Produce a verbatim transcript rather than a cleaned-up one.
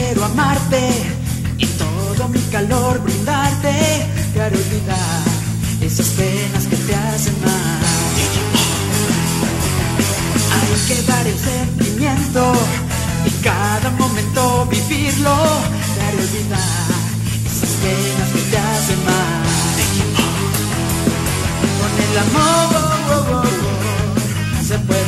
quiero amarte y todo mi calor brindarte. Te haré olvidar esas penas que te hacen mal. Hay que dar el sentimiento y cada momento vivirlo. Te haré olvidar esas penas que te hacen mal. Con el amor se puede